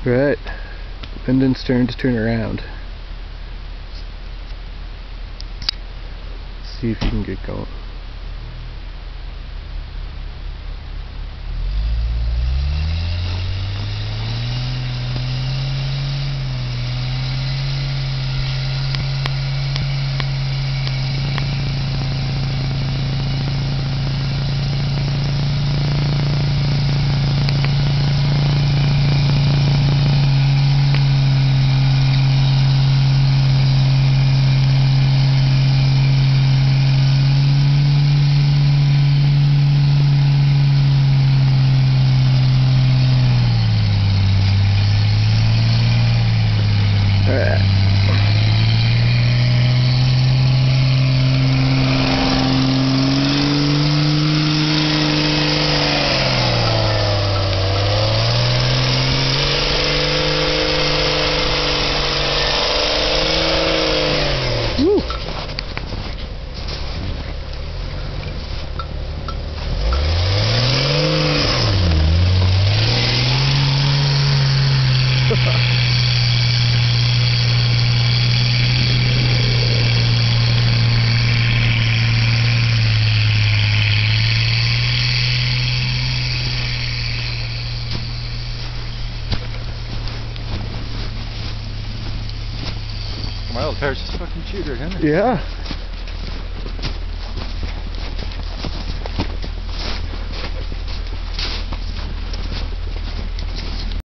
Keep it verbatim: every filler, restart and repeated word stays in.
Right. Lyndon's turn to turn around. See if you can get going. My old hair's just fucking cheater, isn't it? Yeah.